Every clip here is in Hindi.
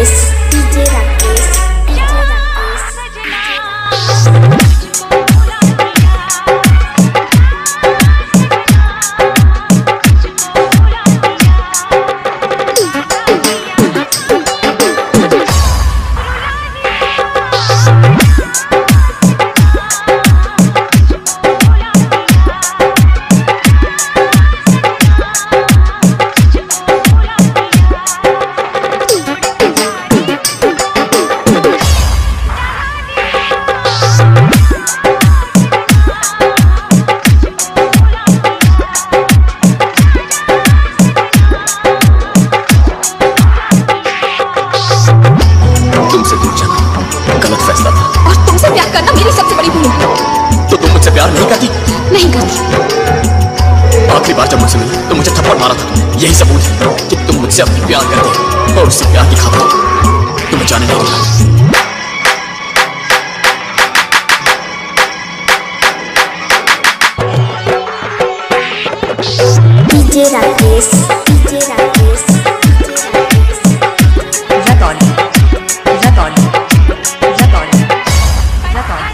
Rakesh, DJ Rakesh, DJ Rakesh. तुमसे दूर जाना गलत फैसला था। और तुमसे प्यार करना मेरी सबसे बड़ी भूल है। तो तुम मुझसे प्यार नहीं करती? नहीं करती। आखिरी बार जब मुझसे मिली तो मुझे थप्पड़ मारा था। यही सबूत है कि तुम मुझसे अपनी प्यार करती और उससे प्यार की खातिर तुम्हें जाने नहीं दिया। DJ Rakesh, DJ Rakesh, Ratauli, Ratauli, Ratauli, Ratauli.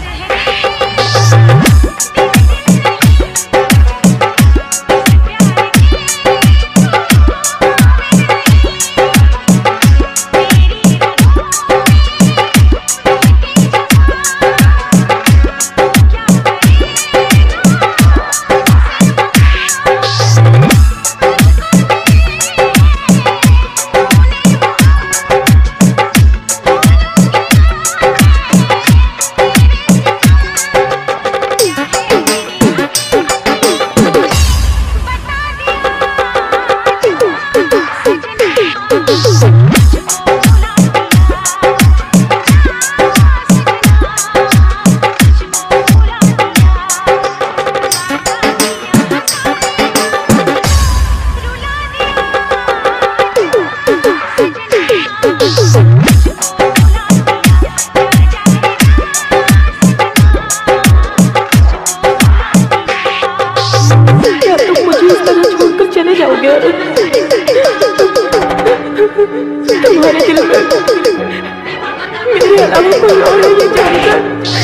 तुम्हारे दिल में मेरे अलावा कोई और है ये जानकर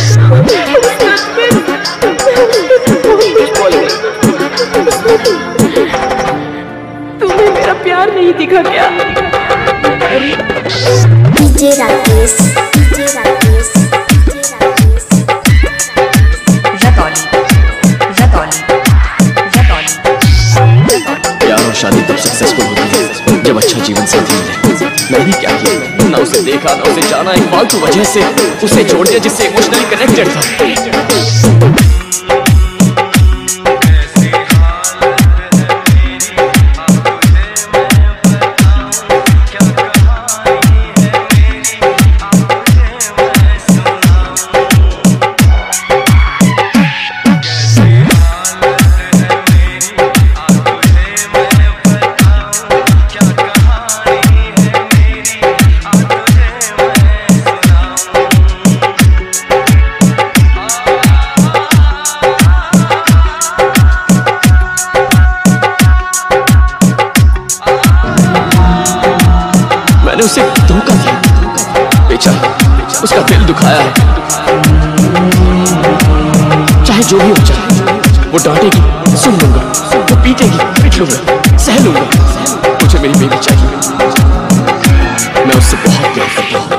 तुम्हें मेरा प्यार नहीं दिखा क्या? DJ Rakesh, DJ Rakesh, DJ Rakesh. Ratauli, Ratauli, Ratauli, Ratauli. प्यार और शादी तब सक्सेसफुल होती है जब अच्छा जीवन साथी मिले। मैंने क्या किया? ना उसे देखा ना उसे जाना, एक फालतू वजह से उसे छोड़ दिया जिससे इमोशनली कनेक्टेड था। मैंने उसे धोखा दिया, बेचारा उसका दिल दुखाया है। चाहे जो भी हो जाए, वो डांटेगी सुन लूंगा, वो पीटेगी पीट लूंगा, सह लूंगा। मुझे मेरी बेबी चाहिए, मैं उससे बहुत प्यार करता हूँ।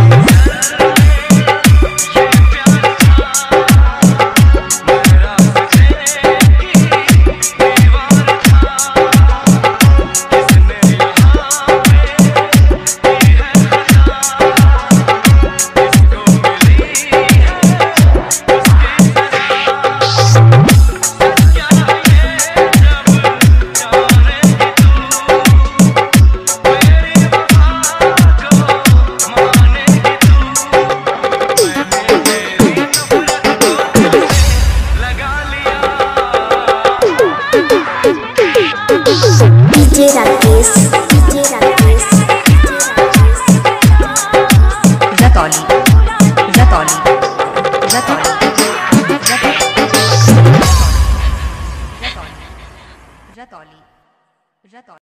DJ Rakesh, DJ Rakesh, Ratauli, Ratauli, Ratauli, Ratauli, Ratauli, Ratauli.